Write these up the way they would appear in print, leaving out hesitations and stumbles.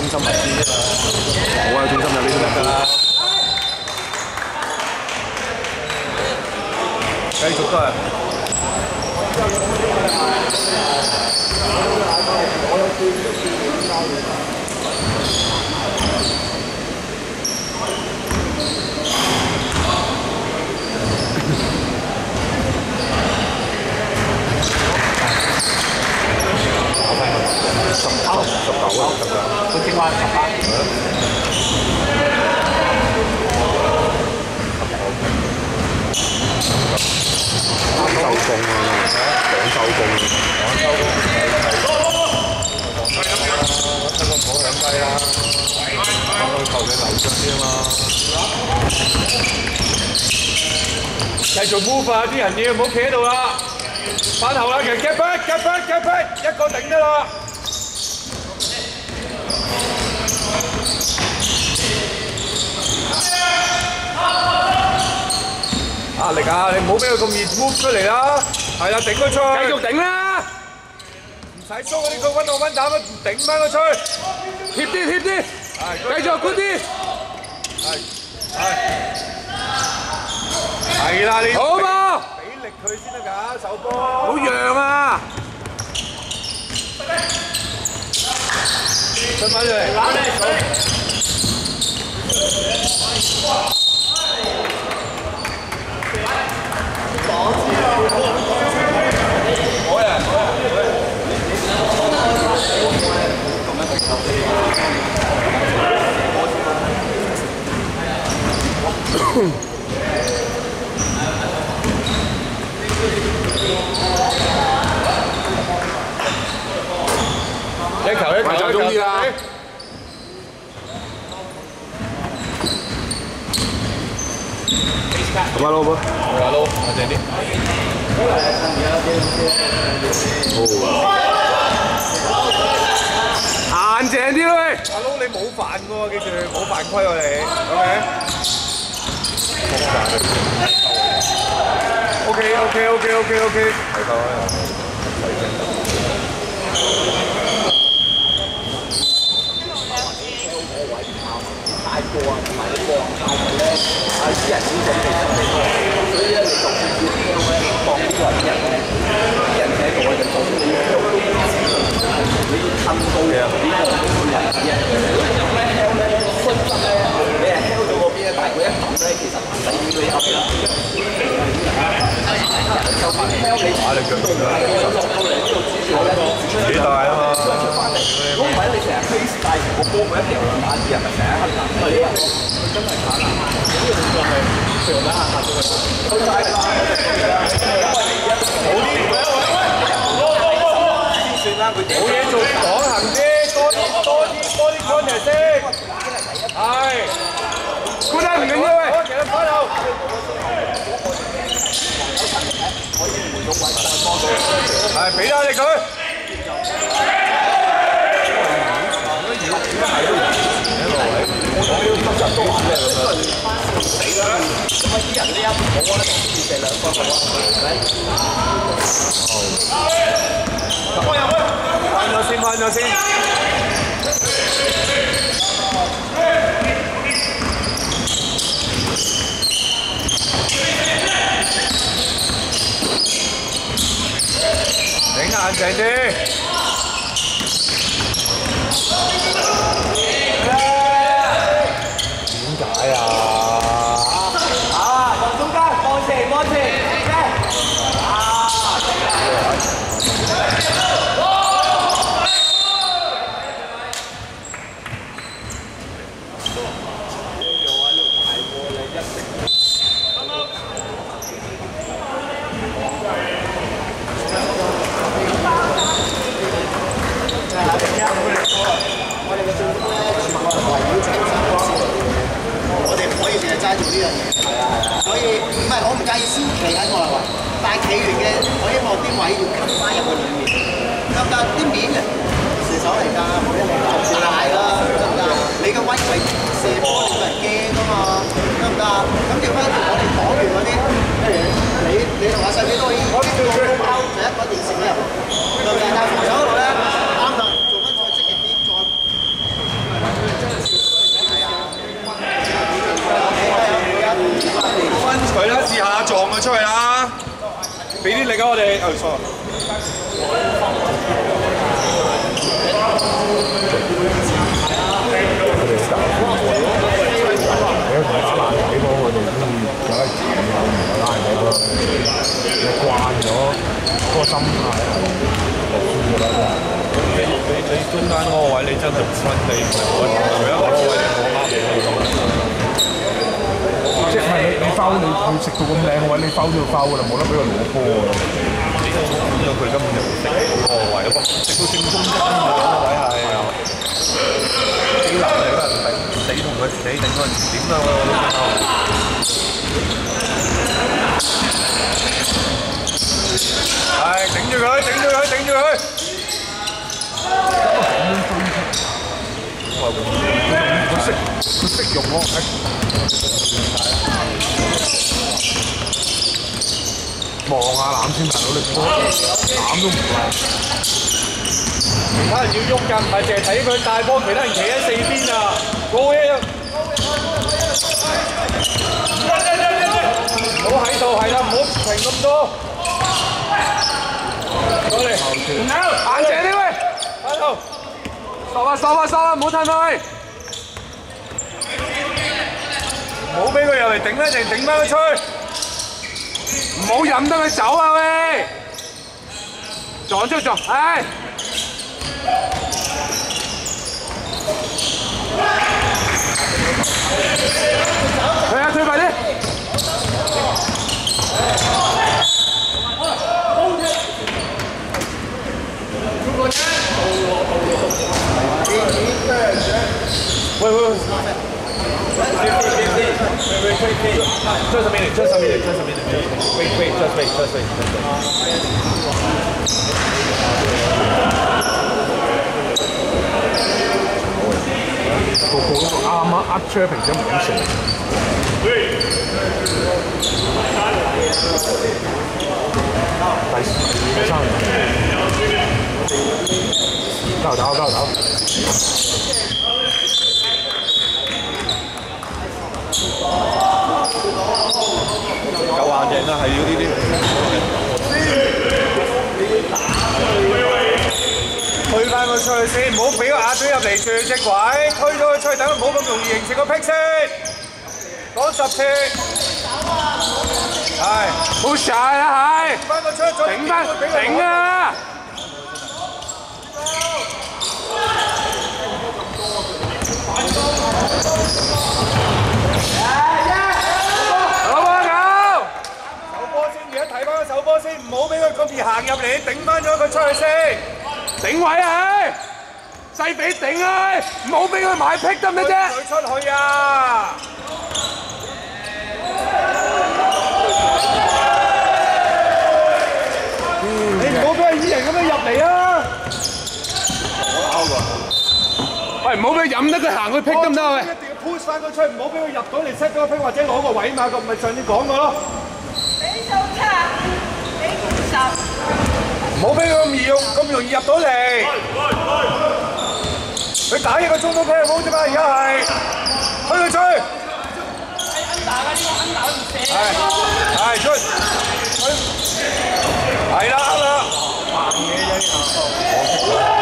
中心物資啫嘛。冇啊，中心有呢啲得㗎啦。繼續都係。19啊，佢正話18。收工啊！講收工，出個火兩雞啦，求你留着啲啊嘛。繼續 move 啊！啲人要唔好企喺度啦，翻後啦，其實 get back，一個頂得啦。壓力啊！你唔好俾佢咁易 move 出嚟啦，係啦，頂佢出去，繼續頂啦，唔使縮嗰啲佢溫我溫膽啊，頂翻佢出去，貼啲，繼續 good 啲，係啦，你好嘛，俾力佢先得㗎，手波，唔好讓啊，出翻嚟，一球中意啦！咁啊撈噃，我正啲。硬淨啲啦喂！阿撈你冇犯嘅喎，記住冇犯規喎你 ，OK。係夠啦。太過啊，同埋你過太過咧，啲人先準備準備，所以咧你就要放呢個啲人咧，啲人喺度咧就做你要撐高嘅呢個人嘅。如果你有咩 hell 咧，衰質咧，你係 hell 到嗰邊咧，但係佢一抌咧，其實唔使點佢噏啦。就算 hell 你打力腳都落到嚟呢度指住我咧，幾大啊嘛！如果唔係你成日 face 帶成個波，佢一掉兩打，啲人咪成日黑男。係啊，佢真係慘啊！呢個動作係上打下下咗佢。佢大啦，因為你一先算啦，佢冇嘢做，講行啲，多啲 contact 先。係，高低唔緊要喂，其他翻後。係，俾下力佢。翻咗先。頂硬淨啲。所以唔係我唔介意先企喺外圍，但係企完嘅我希望啲位要吸翻入去裡面，得唔得？啲面嘅射手嚟㗎，冇一嚟就大啦，得唔得？你嘅威位射波令到人驚㗎嘛，得唔得？咁調翻我哋講完嗰啲，譬如你同阿細幾多已經高拋就一個電視咧入，對唔對？但係防守嗰度咧啱啦，做翻再積極啲，再 sorry。 佢哋好你同打爛仔波，佢哋中意有得錢啊，唔係拉人哋波。你慣咗嗰個心態係就算㗎啦， 你中間嗰個位，你真係唔分你我除咗個位我啱你即係你foul你食到咁靚嘅位，你foul都要foul㗎啦，冇得俾佢攞波㗎啦。 因為佢根本就唔食嗰個位，食到正中間嗰個位係幾難嚟㗎，死同佢死頂佢點啊！係頂住佢，頂住佢，頂住佢！ 佢識用喎，望下攬先，大佬你攬都唔攬。 其他人要喐㗎，唔係淨係睇佢大波，其他人企喺四邊啊！過嘢啊！唔好喺度，係啦，唔好停咁多。過嚟， 硬淨啲喂， 喺度， 收啊，唔好褪佢。 唔好俾佢入嚟頂啦，淨頂翻佢出去。 唔好任得佢走啊喂！撞出撞，唉！係啊，退快啲！ 喂。Just a minute. Wait. Just wait. 個個都啱啱呃車平時唔敢食。第三交。 夠硬淨啦，係要呢啲。推翻佢出去先，唔好俾個亞隊入嚟住隻鬼，推咗佢出去，等佢唔好咁容易形成個劈先。講10次。係。 好晒啦，係。 翻佢出去，再頂翻，頂啊！ 手波先，唔好俾佢咁易行入嚟，頂翻咗佢出去先。 頂位啊！細髀頂啊！唔好俾佢買劈得唔得啫？ 佢出去啊！你唔好俾佢依人咁樣入嚟啊！ 喂，唔好俾佢任得佢行去劈得唔得啊？喂！ 一定要 push 翻佢出去，唔好俾佢入到嚟 set 咗個劈或者攞個位嘛，咁咪上次講過咯。唔好俾佢咁容易入到嚟。佢打一個中鋒 play 好啫嘛，而家係推佢出去。係出，係啦啱啦。盲嘢啫。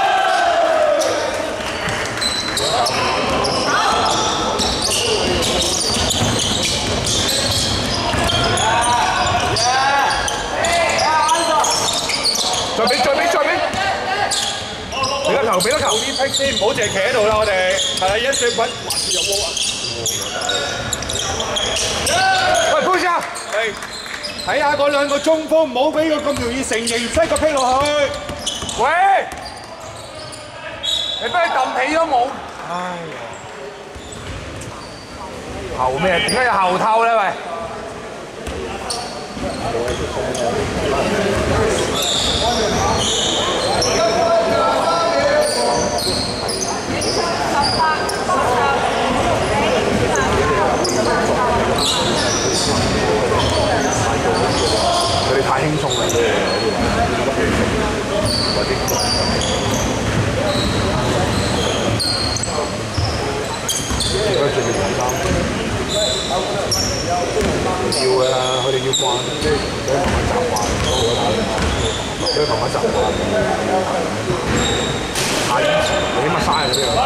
再俾！俾得球啲劈先，唔好淨係企喺度啦，我哋係啦，一水滾，還是有鍋啊！喂 ，push 啊！睇下嗰兩個中鋒，唔好俾佢咁容易成形，set個劈落去。喂，你俾佢揼起都冇。唉呀！ 後咩？點解有後透咧？喂！佢哋太輕鬆啦，而家最近3 要㗎啦，佢哋要慣，即係佢慢慢習慣，佢慢慢習慣。太以前，你起碼嘥咗啲啦。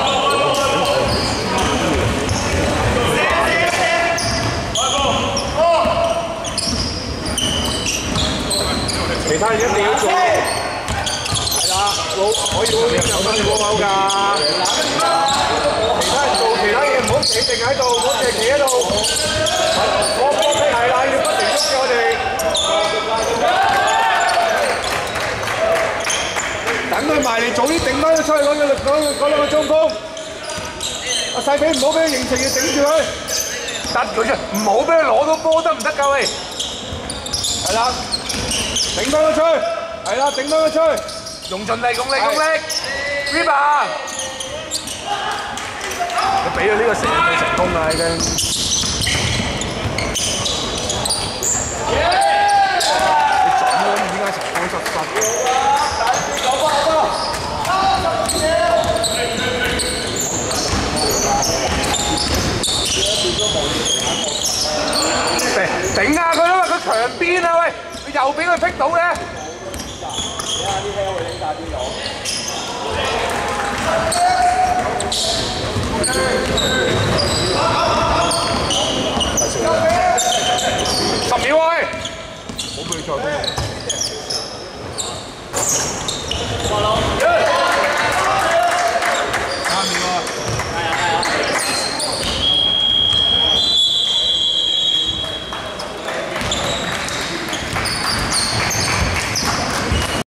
其他人一定要做，係啦，可以有分過口㗎。其他人做其他嘢唔好企定喺度，唔好淨係企喺度。我係啦，要不停喐嘅我哋。等佢埋嚟，早啲頂翻佢出去嗰兩個中鋒。阿細比唔好俾佢形成，要頂住佢。得佢啫，唔好俾佢攞到波得唔得㗎喂？係啦。頂翻佢出去，係啦，頂翻佢出去，用盡力，Riba， 你俾佢呢個成功啦已經。你準咯，點解成功失？頂下佢啦，佢強邊啊喂！又俾佢劈到咧！10秒喂！冇俾佢再攻。